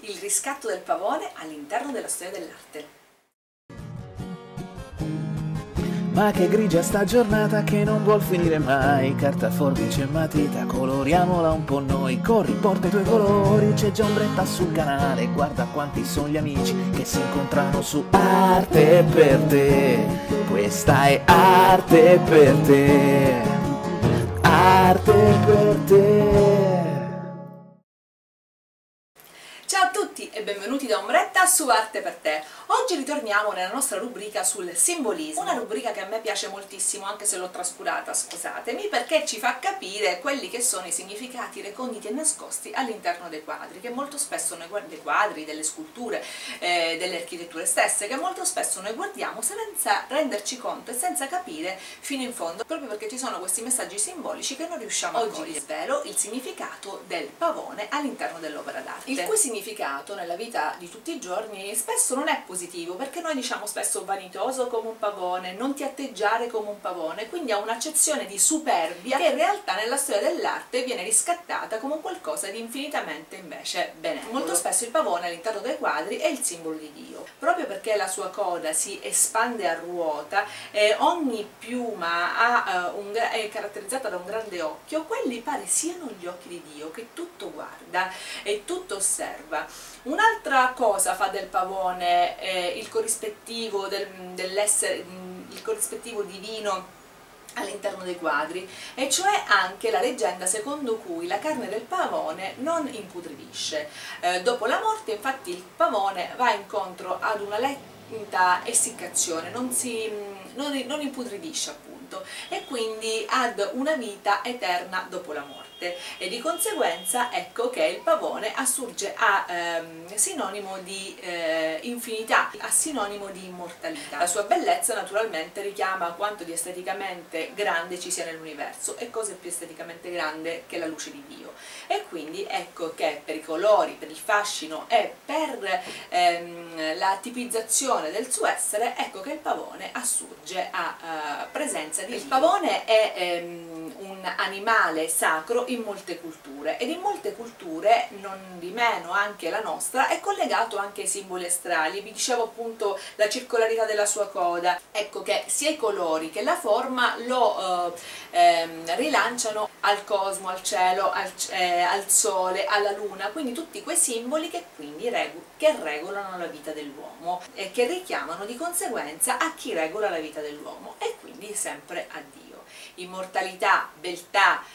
il riscatto del pavone all'interno della storia dell'arte. Ma che grigia sta giornata che non vuol finire mai. Carta, forbice e matita, coloriamola un po' noi. Corri, porta i tuoi colori, c'è già ombretta sul canale. Guarda quanti sono gli amici che si incontrano su Arte per te. Questa è arte per te. Arte per te. Ciao a tutti e benvenuti da Ombretta su Arte per te. Oggi ritorniamo nella nostra rubrica sul simbolismo, una rubrica che a me piace moltissimo, anche se l'ho trascurata, scusatemi, perché ci fa capire quelli che sono i significati reconditi e nascosti all'interno dei quadri, che molto spesso noi guardiamo, dei quadri, delle sculture, delle architetture stesse, che molto spesso noi guardiamo senza renderci conto e senza capire fino in fondo, proprio perché ci sono questi messaggi simbolici che non riusciamo a cogliere. Oggi vi svelo il significato del pavone all'interno dell'opera d'arte, il cui significato nella vita di tutti i giorni spesso non è positivo, perché noi diciamo spesso vanitoso come un pavone, non ti atteggiare come un pavone, quindi ha un'accezione di superbia che in realtà nella storia dell'arte viene riscattata come un qualcosa di infinitamente invece benevolo. Molto spesso il pavone all'interno dei quadri è il simbolo di Dio, proprio perché la sua coda si espande a ruota, ogni piuma è caratterizzata da un grande occhio, quelli pare siano gli occhi di Dio che tutto guarda e tutto osserva. Un'altra cosa fa del pavone il corrispettivo dell'essere, il corrispettivo divino all'interno dei quadri, e cioè anche la leggenda secondo cui la carne del pavone non imputridisce. Dopo la morte infatti il pavone va incontro ad una lenta essiccazione, non imputridisce appunto, e quindi ad una vita eterna dopo la morte. E di conseguenza ecco che il pavone assurge a sinonimo di infinità, a sinonimo di immortalità. La sua bellezza naturalmente richiama quanto di esteticamente grande ci sia nell'universo, e cosa è più esteticamente grande che la luce di Dio. E quindi ecco che per i colori, per il fascino e per la tipizzazione del suo essere, ecco che il pavone assurge a presenza di Dio. Il pavone è un animale sacro in molte culture, ed in molte culture, non di meno anche la nostra, è collegato anche ai simboli astrali. Vi dicevo appunto la circolarità della sua coda, ecco che sia i colori che la forma lo rilanciano al cosmo, al cielo, al sole, alla luna, quindi tutti quei simboli che quindi regolano la vita dell'uomo e che richiamano di conseguenza a chi regola la vita dell'uomo, e quindi sempre a Dio. Immortalità, beltà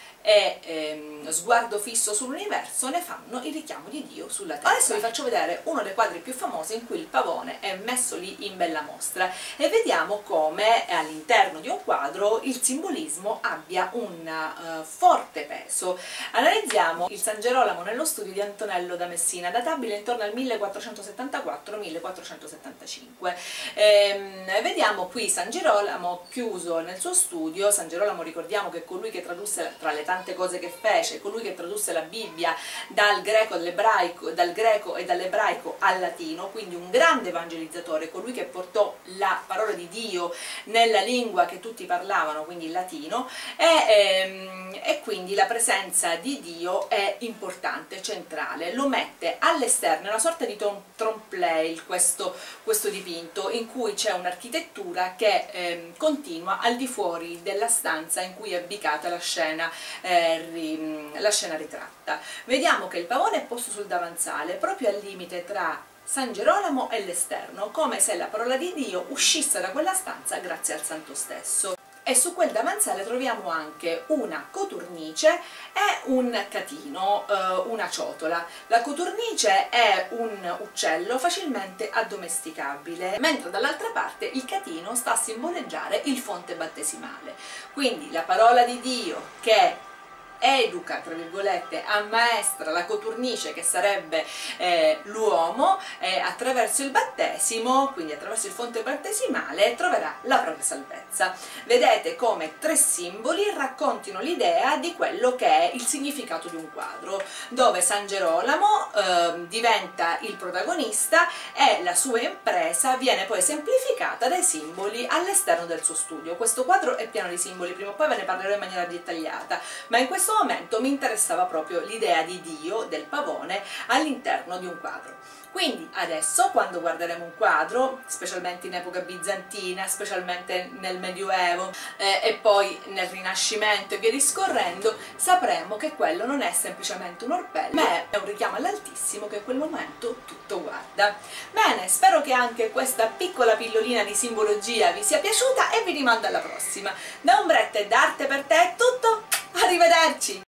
e sguardo fisso sull'universo ne fanno il richiamo di Dio sulla terra. Adesso vi faccio vedere uno dei quadri più famosi in cui il pavone è messo lì in bella mostra, e vediamo come all'interno di un quadro il simbolismo abbia un forte peso. Analizziamo il San Gerolamo nello studio di Antonello da Messina, databile intorno al 1474-1475. Vediamo qui San Gerolamo chiuso nel suo studio. San Gerolamo, ricordiamo che è colui che tradusse, tra le tante cose che fece, colui che tradusse la Bibbia dal greco e dall'ebraico al latino, quindi un grande evangelizzatore, colui che portò la parola di Dio nella lingua che tutti parlavano, quindi il latino, e quindi la presenza di Dio è importante, centrale. Lo mette all'esterno, è una sorta di trompe-l'œil questo dipinto, in cui c'è un'architettura che continua al di fuori della stanza in cui è ubicata la scena ritratta. Vediamo che il pavone è posto sul davanzale, proprio al limite tra San Gerolamo e l'esterno, come se la parola di Dio uscisse da quella stanza grazie al santo stesso. E su quel davanzale troviamo anche una coturnice e un catino, una ciotola. La coturnice è un uccello facilmente addomesticabile, mentre dall'altra parte il catino sta a simboleggiare il fonte battesimale. Quindi la parola di Dio che educa, tra virgolette, ammaestra la coturnice, che sarebbe l'uomo, attraverso il battesimo, quindi attraverso il fonte battesimale, troverà la propria salvezza. Vedete come tre simboli raccontino l'idea di quello che è il significato di un quadro, dove San Gerolamo diventa il protagonista e la sua impresa viene poi semplificata dai simboli all'esterno del suo studio. Questo quadro è pieno di simboli, prima o poi ve ne parlerò in maniera dettagliata, ma in questo questo momento mi interessava proprio l'idea di Dio, del pavone, all'interno di un quadro. Quindi adesso, quando guarderemo un quadro, specialmente in epoca bizantina, specialmente nel Medioevo e poi nel Rinascimento e via discorrendo, sapremo che quello non è semplicemente un orpello, ma è un richiamo all'Altissimo che in quel momento tutto guarda. Bene, spero che anche questa piccola pillolina di simbologia vi sia piaciuta e vi rimando alla prossima. Da Ombretta e da Arte per Te è tutto, arrivederci!